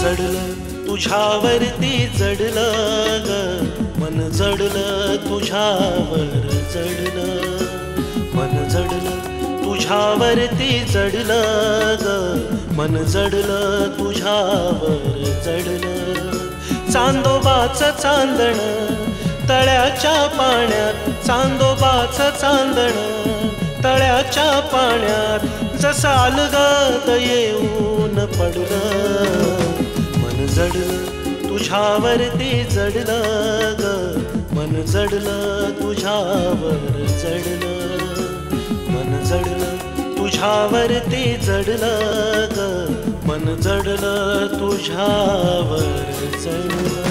जडलं तुझ्यावरती जडलं ग, मन जडलं तुझ्यावर जडलं, मन जडलं तुझ्यावरती जडलं ग, मन जडलं तुझ्यावर जडलं. चांदोबाचं चांदण तळ्याच्या पाण्यात, चांदोबाचं चांदण तळ्याच्या पाण्यात, जसं अलगद येऊन पडलं. मन जडलं तुझ्यावरती जडलं ग, मन जडलं तुझ्यावर जडलं, मन जडलं तुझ्यावरती जडलं ग, मन जडलं तुझ्यावर जडलं.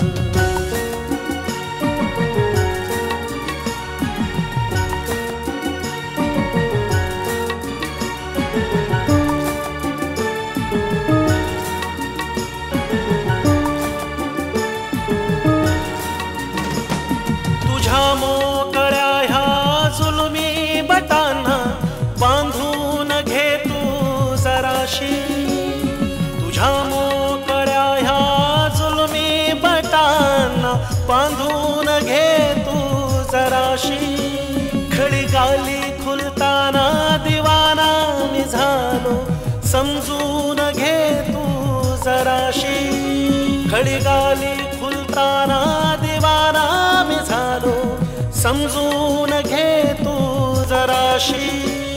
मोकळ्या ह्या जुलमी बटांना बांधून घे तू जराशी, तुझ्या मोकळ्या ह्या जुलमी बटांना बांधून घे तू जराशी. खडी गाली खुलताना दिवाना मी झालो, समजून घे तू जराशी. खडी गाली खुलताना दिवाना मी झालो, समजून घे तू जराशी.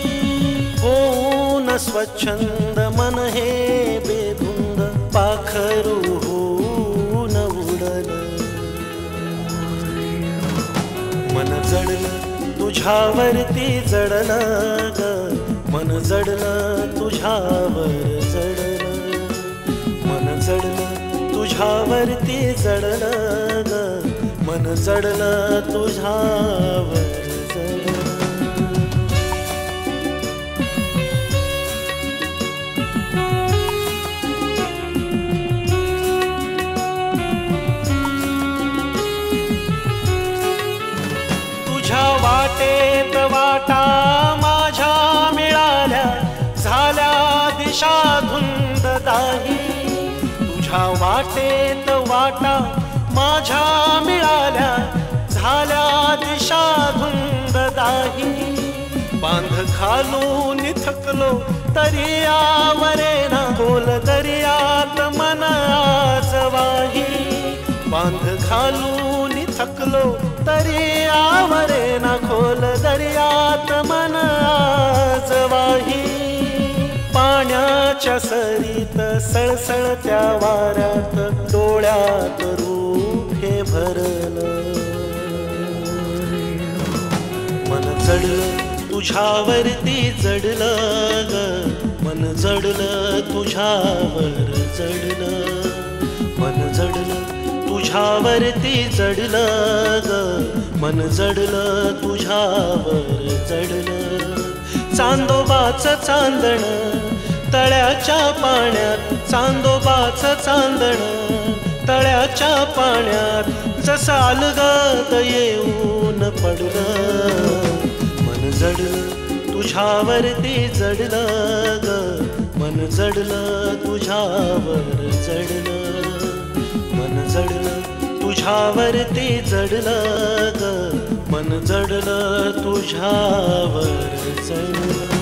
होऊन स्वच्छंद मन हे बेधुंद पाखरू होऊन उडलं. मन जडलं तुझ्यावरती जडलं ग, मन जडलं तुझ्यावर जडलं, मन जडलं तुझ्यावरती जडलं ग, मन जडलं तुझ्यावर जडलं. तुझ्या वाटेत वाटा माझ्या मिळाल्या, झाल्या दिशा धुंद दाही. तुझ्या वाटेत वाटा माझ्या मिळाल्या, झाल्या दिशा धुंद दाही. बांध घालून थकलो तरी आवरेना, खोल दर्यात मन आज वाही. बांध घालून थकलो तरी आवरेना, खोल दर्यात मन आज वाही. पाण्याच्या सरीत सळसळत्या वाऱ्यात डोळ्यात रूप हे भरलं. मन जडलं तुझ्यावरती जडलं ग, मन जडलं तुझ्यावर जडलं, मन जडलं तुझ्यावरती जडलं ग, मन जडलं तुझ्यावर जडलं. चांदोबाचं चांदण तळ्याच्या पाण्यात, चांदोबाचं चांदण तळ्याच्या पाण्यात, जसं अलगद येऊन पडलं. मन जडलं तुझ्यावरती जडलं ग, मन जडलं तुझ्यावर जडलं, मन जडलं तुझ्यावरती जडलं ग, मन जडलं तुझ्यावर जडलं.